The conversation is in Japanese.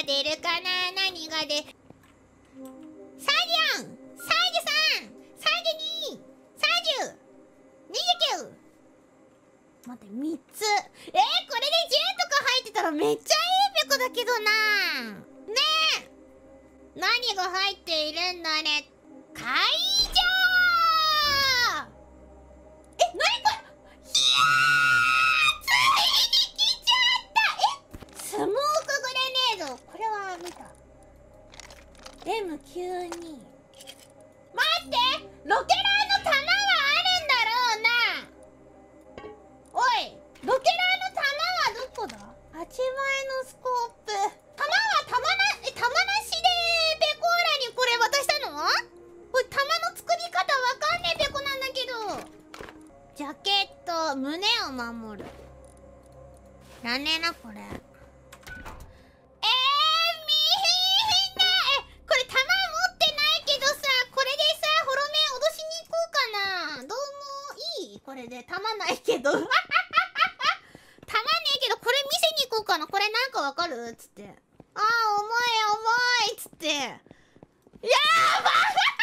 出るかな。何が出る。34、33、32、30、29。待って、3つ。これで10とか入ってたらめっちゃいいペコだけどな。ねえ、何が入っているんだね。会場。何これ。いやー、ついに来ちゃった。スモークグレネード。これは見た。M92。待って、ロケラーの弾はあるんだろうな。おい、ロケラーの弾はどこだ。8倍のスコープ。弾は弾なしでペコーラにこれ渡したの。これ弾の作り方わかんねえペコなんだけど。ジャケット、胸を守る。なんねえなこれ。これ弾持ってないけどさ、これでさ、ホロメン脅しに行こうかな。どうもいい？これで弾ないけど。弾ねえけど、これ見せに行こうかな。これなんかわかる？つって。あー、重いっつって。やばい